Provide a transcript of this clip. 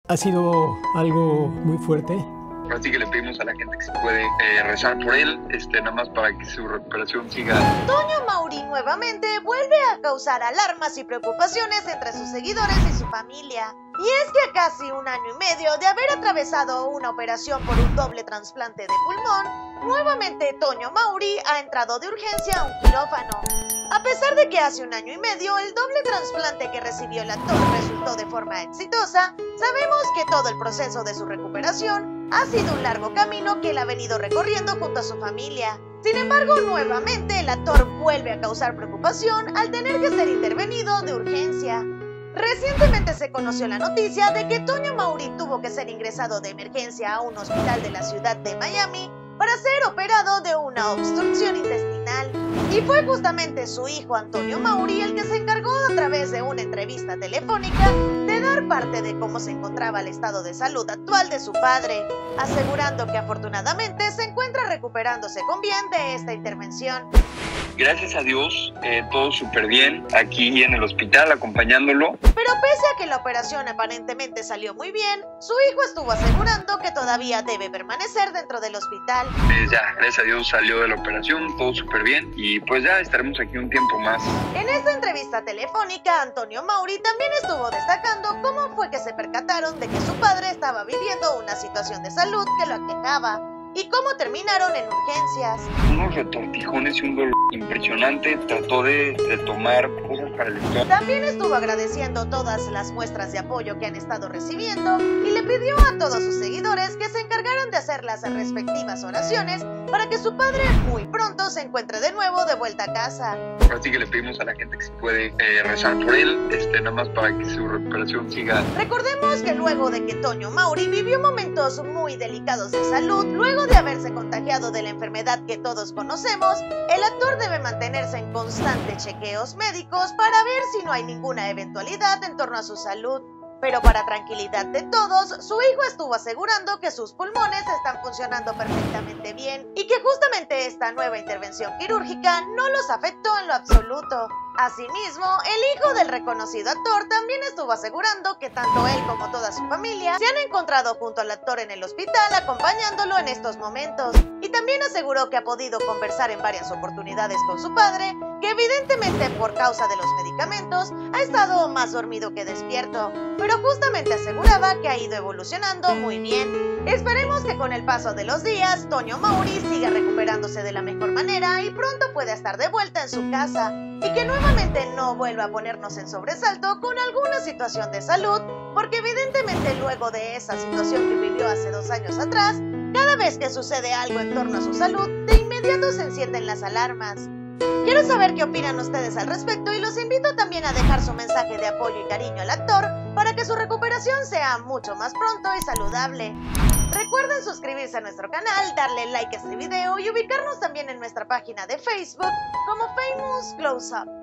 Ha sido algo muy fuerte. Así que le pedimos a la gente que se puede rezar por él, nada más para que su recuperación siga. Toño Mauri nuevamente vuelve a causar alarmas y preocupaciones entre sus seguidores y su familia. Y es que a casi un año y medio de haber atravesado una operación por un doble trasplante de pulmón, nuevamente Toño Mauri ha entrado de urgencia a un quirófano. A pesar de que hace un año y medio el doble trasplante que recibió el actor resultó de forma exitosa, sabemos que todo el proceso de su recuperación ha sido un largo camino que él ha venido recorriendo junto a su familia. Sin embargo, nuevamente el actor vuelve a causar preocupación al tener que ser intervenido de urgencia. Recientemente se conoció la noticia de que Toño Mauri tuvo que ser ingresado de emergencia a un hospital de la ciudad de Miami para ser operado de una obstrucción intestinal. Y fue justamente su hijo Antonio Mauri el que se encargó a través de una entrevista telefónica de dar parte de cómo se encontraba el estado de salud actual de su padre, asegurando que afortunadamente se encuentra recuperándose con bien de esta intervención. Gracias a Dios, todo súper bien aquí en el hospital acompañándolo. Pero pese a que la operación aparentemente salió muy bien, su hijo estuvo asegurando que todavía debe permanecer dentro del hospital. Ya, gracias a Dios salió de la operación, todo súper bien y pues ya estaremos aquí un tiempo más. En esta entrevista telefónica, Antonio Mauri también estuvo destacando cómo fue que se percataron de que su padre estaba viviendo una situación de salud que lo aquejaba y cómo terminaron en urgencias. Unos retortijones y un dolor impresionante, trató de tomar cosas para el estómago. También estuvo agradeciendo todas las muestras de apoyo que han estado recibiendo y le pidió a todos sus seguidores que se encargaran de hacer las respectivas oraciones para que su padre muy pronto se encuentre de nuevo de vuelta a casa. Así que le pedimos a la gente que se puede rezar por él, nada más para que su recuperación siga. Recordemos que luego de que Toño Mauri vivió momentos muy delicados de salud, luego de haberse contagiado de la enfermedad que todos conocemos, el actor debe mantenerse en constantes chequeos médicos para ver si no hay ninguna eventualidad en torno a su salud. Pero para tranquilidad de todos, su hijo estuvo asegurando que sus pulmones están funcionando perfectamente bien y que justamente esta nueva intervención quirúrgica no los afectó en lo absoluto. Asimismo, el hijo del reconocido actor también estuvo asegurando que tanto él como toda su familia se han encontrado junto al actor en el hospital acompañándolo en estos momentos. Y también aseguró que ha podido conversar en varias oportunidades con su padre, que evidentemente por causa de los medicamentos ha estado más dormido que despierto, pero justamente aseguraba que ha ido evolucionando muy bien. Esperemos que con el paso de los días, Toño Mauri siga recuperándose de la mejor manera y pronto pueda estar de vuelta en su casa y que nuevamente no vuelva a ponernos en sobresalto con alguna situación de salud, porque evidentemente luego de esa situación que vivió hace 2 años atrás, cada vez que sucede algo en torno a su salud, de inmediato se encienden las alarmas. Quiero saber qué opinan ustedes al respecto y los invito también a dejar su mensaje de apoyo y cariño al actor para que su recuperación sea mucho más pronto y saludable. Recuerden suscribirse a nuestro canal, darle like a este video y ubicarnos también en nuestra página de Facebook como Famous Close Up.